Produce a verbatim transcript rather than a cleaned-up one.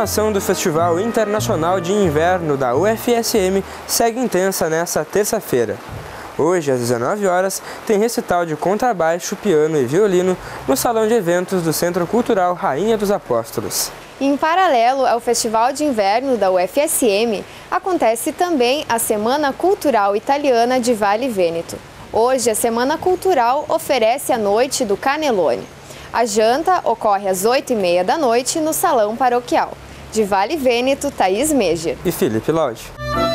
programação do Festival Internacional de Inverno da U F S M segue intensa nesta terça-feira. Hoje, às dezenove horas, tem recital de contrabaixo, piano e violino no Salão de Eventos do Centro Cultural Rainha dos Apóstolos. Em paralelo ao Festival de Inverno da U F S M, acontece também a Semana Cultural Italiana de Vale Vêneto. Hoje, a Semana Cultural oferece a Noite do Cannelloni. A janta ocorre às oito e meia da noite no Salão Paroquial. De Vale Vêneto, Thaís Mejer. E Felipe Lodge.